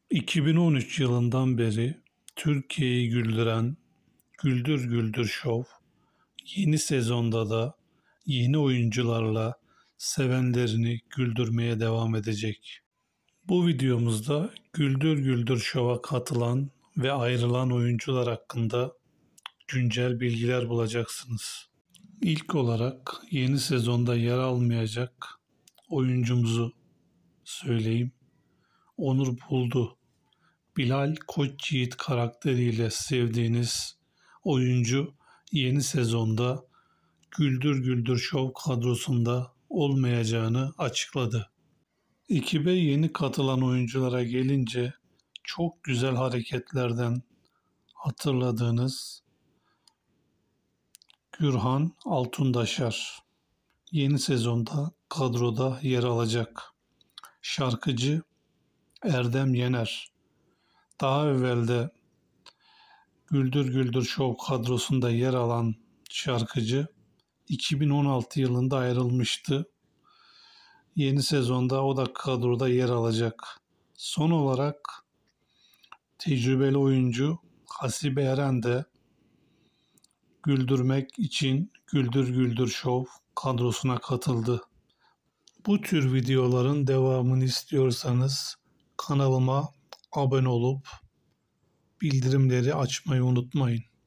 2013 yılından beri Türkiye'yi güldüren Güldür Güldür Show yeni sezonda da yeni oyuncularla sevenlerini güldürmeye devam edecek. Bu videomuzda Güldür Güldür Show'a katılan ve ayrılan oyuncular hakkında güncel bilgiler bulacaksınız. İlk olarak yeni sezonda yer almayacak oyuncumuzu söyleyeyim. Onur Buldu. Bilal Koçyiğit karakteriyle sevdiğiniz oyuncu yeni sezonda Güldür Güldür Show kadrosunda olmayacağını açıkladı. Ekibe yeni katılan oyunculara gelince çok güzel hareketlerden hatırladığınız Gürhan Altundaşar yeni sezonda kadroda yer alacak. Şarkıcı Erdem Yener daha evvelde Güldür Güldür Show kadrosunda yer alan şarkıcı 2016 yılında ayrılmıştı. Yeni sezonda o da kadroda yer alacak. Son olarak tecrübeli oyuncu Hasibe Eren de güldürmek için Güldür Güldür Show kadrosuna katıldı. Bu tür videoların devamını istiyorsanız kanalıma abone olup bildirimleri açmayı unutmayın.